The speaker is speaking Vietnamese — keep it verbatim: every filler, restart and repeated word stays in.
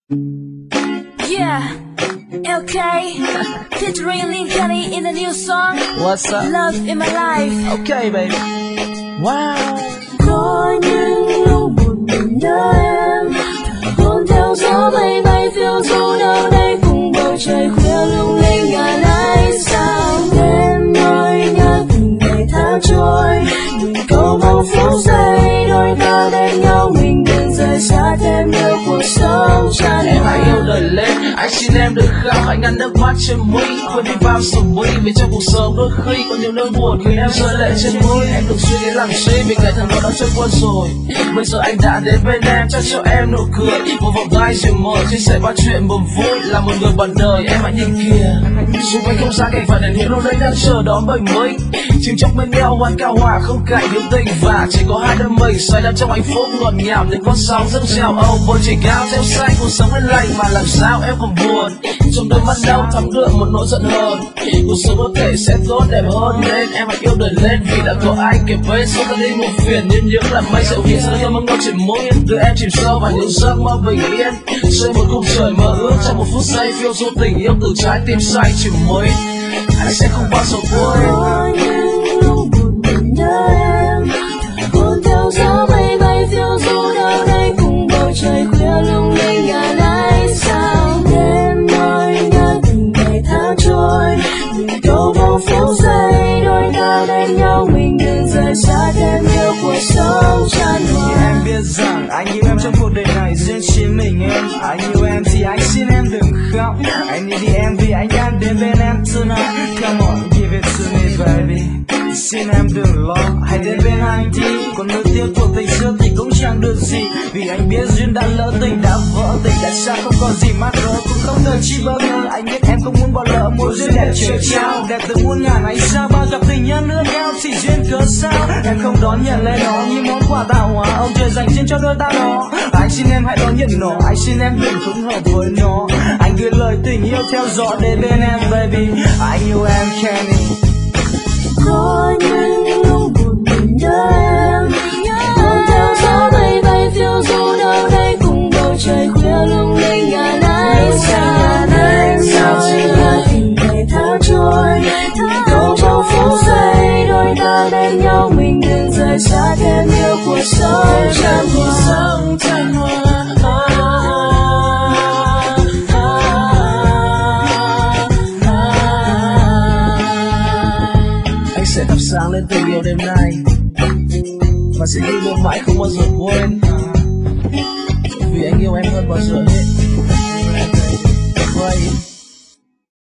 Yeah, L K featuring Lincoln in the new song What's up? Love in My Life. Okay baby. Wow. Có những lúc một mình nhớ em, hôn theo gió bay bay phiêu du đâu đây cùng bầu trời khuya lung linh ngả lái sao đêm nói nhớ từng ngày tháng trôi, mình câu mong phút giây đôi ta bên nhau mình đừng rời xa thêm yêu cuộc sống tràn Em hãy yêu đời lên, anh xin em được khóc, hãy ngăn nước mắt trên mũi, quên đi bao sầu muối vì trong cuộc sống đôi khi có nhiều nỗi buồn khiến em rơi lệ trên môi. Em đừng suy nghĩ làm gì vì ngày tháng đó đã trôi qua rồi. Bây giờ anh đã đến bên em, chắc cho em nụ cười, một vòng tay dịu môi, chia sẻ bao chuyện buồn vui, là một người bạn đời. Em hãy nhìn kìa, xung quanh không xa cảnh phải đèn hiệu lúc đấy đang chờ đón bình minh. Chim chóc bên nhau hoàn cao hòa không cảnh hữu tình, và chỉ có hai đôi mình xoay đắm trong hạnh phúc ngọt ngào những con sóng dâng trào. Oh, bầu trời cao rêu xanh cuộc sống lên lành mà làm sao em còn buồn. Trong đôi mắt đau thắm đượm một nỗi giận hờn, cuộc sống có thể sẽ tốt đẹp hơn nên em hãy yêu đời lên vì đã có anh kề bên. Sống ta đi một phiền nhưng những là mây dịu hiền sẽ thơm ngon trên môi, đưa em chìm sâu vào những giấc mơ bình yên. Rơi một khung trời mơ ước trong một phút giây phiêu du tình yêu từ trái tim say chìm mối, anh sẽ không bao giờ quên. Có những lúc một mình nhớ em, hôn theo gió bay bay phiêu du đâu đây cùng bầu trời khuya lung linh ngả lái sao đêm nói nhớ từng ngày tháng trôi, mình câu mong phút giây đôi ta bên nhau mình đừng rời xa thêm yêu cuộc sống tràn hòa. Em biết rằng anh yêu em trong cuộc đời này riêng chỉ mình em. Anh yêu em thì anh xin em đừng khóc, anh đi đi em vì anh đang đến bên em tonight. Come on, give it to me baby. Xin em đừng lo, hãy đến bên anh đi. Còn nỗi tiếc của tình xưa thì cũng chẳng được gì, vì anh biết duyên đã lỡ tình đã vỡ, tình đã xa không còn gì mắc cỡ, cũng không đời chi bỡ ngỡ. Anh biết em không muốn bỏ lỡ một duyên đẹp trời trao, đẹp từ muôn ngàn ánh sao, bao gặp tình nhân ước ao chỉ duyên cớ sao em không đón nhận lấy nó như món quà tạo hóa ông trời dành riêng cho đôi ta đó. Anh xin em hãy đón nhận nó, anh xin em đừng hứng hợp với nó. Anh gửi lời tình yêu theo gió đến bên em baby, anh yêu em Kenny. Có những lúc một mình nhớ em, hôn theo gió bay bay phiêu du đâu đây cùng bầu trời khuya lung linh ngả lái xa đêm nói nhớ từng ngày tháng trôi, mình câu trong phút giây đôi ta bên nhau mình đừng rời xa thêm yêu cuộc sống tràn hòa. Anh sẽ thắp sáng lên tình yêu đêm nay và sẽ yêu luôn mãi không bao giờ quên, vì anh yêu em hơn bao giờ hết. Pray.